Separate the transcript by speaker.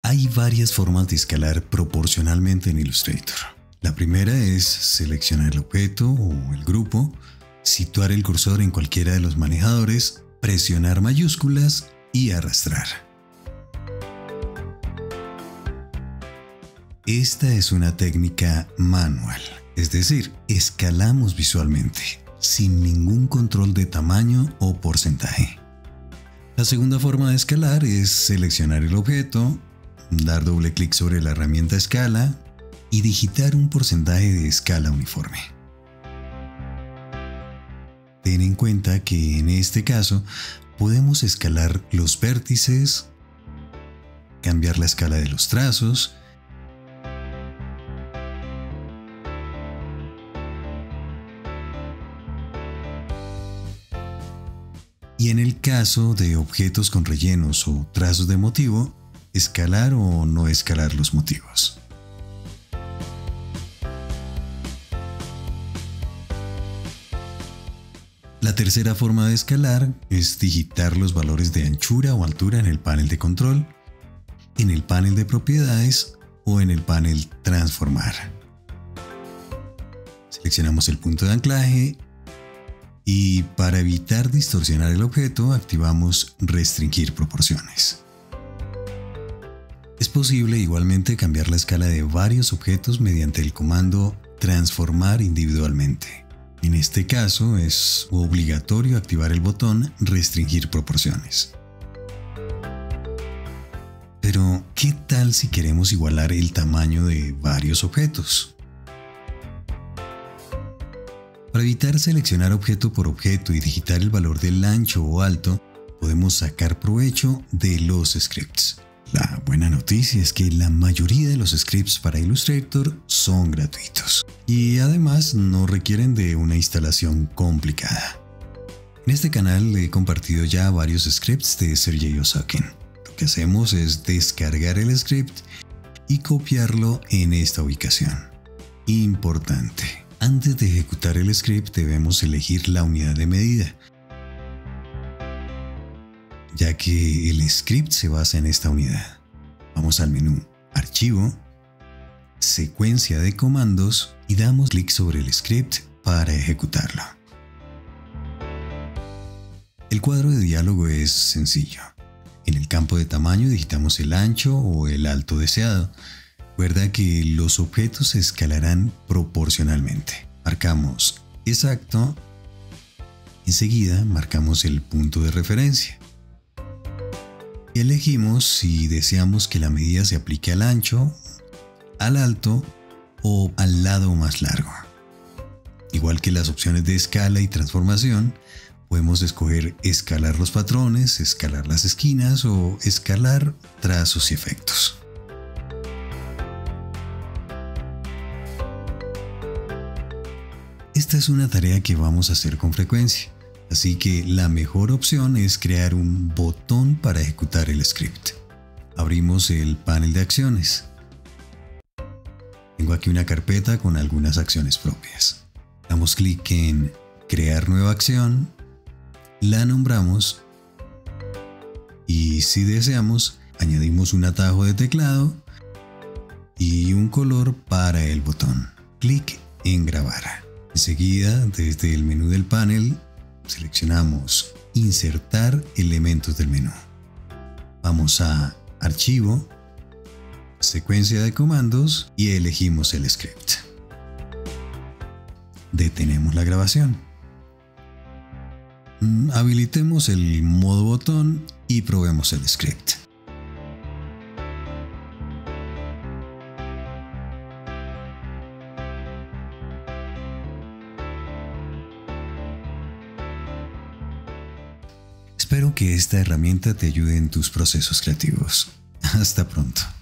Speaker 1: Hay varias formas de escalar proporcionalmente en Illustrator. La primera es seleccionar el objeto o el grupo, situar el cursor en cualquiera de los manejadores, presionar mayúsculas y arrastrar. Esta es una técnica manual, es decir, escalamos visualmente, sin ningún control de tamaño o porcentaje. La segunda forma de escalar es seleccionar el objeto, dar doble clic sobre la herramienta escala y digitar un porcentaje de escala uniforme. Ten en cuenta que en este caso podemos escalar los vértices, cambiar la escala de los trazos, y en el caso de objetos con rellenos o trazos de motivo, escalar o no escalar los motivos. La tercera forma de escalar es digitar los valores de anchura o altura en el panel de control, en el panel de propiedades o en el panel transformar. Seleccionamos el punto de anclaje y para evitar distorsionar el objeto activamos restringir proporciones. Es posible igualmente cambiar la escala de varios objetos mediante el comando transformar individualmente. En este caso es obligatorio activar el botón restringir proporciones. Pero, ¿qué tal si queremos igualar el tamaño de varios objetos? Para evitar seleccionar objeto por objeto y digitar el valor del ancho o alto, podemos sacar provecho de los scripts. La buena noticia es que la mayoría de los scripts para Illustrator son gratuitos y además no requieren de una instalación complicada. En este canal he compartido ya varios scripts de Sergey Osokin. Lo que hacemos es descargar el script y copiarlo en esta ubicación. Importante. Antes de ejecutar el script debemos elegir la unidad de medida, ya que el script se basa en esta unidad. Vamos al menú Archivo, Secuencia de comandos y damos clic sobre el script para ejecutarlo. El cuadro de diálogo es sencillo. En el campo de tamaño digitamos el ancho o el alto deseado. Recuerda que los objetos se escalarán proporcionalmente. Marcamos exacto. Enseguida marcamos el punto de referencia. Y elegimos si deseamos que la medida se aplique al ancho, al alto o al lado más largo. Igual que las opciones de escala y transformación, podemos escoger escalar los patrones, escalar las esquinas o escalar trazos y efectos. Esta es una tarea que vamos a hacer con frecuencia, así que la mejor opción es crear un botón para ejecutar el script. Abrimos el panel de acciones. Tengo aquí una carpeta con algunas acciones propias. Damos clic en crear nueva acción, la nombramos y si deseamos añadimos un atajo de teclado y un color para el botón. Clic en grabar. Enseguida, desde el menú del panel, seleccionamos Insertar elementos del menú. Vamos a Archivo, Secuencia de comandos y elegimos el script. Detenemos la grabación. Habilitemos el modo botón y probemos el script. Espero que esta herramienta te ayude en tus procesos creativos. Hasta pronto.